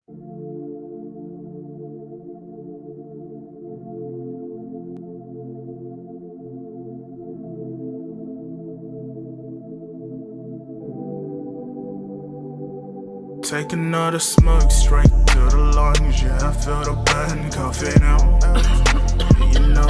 Take another smoke straight to the lungs. Yeah, I feel the burn coughing out. You know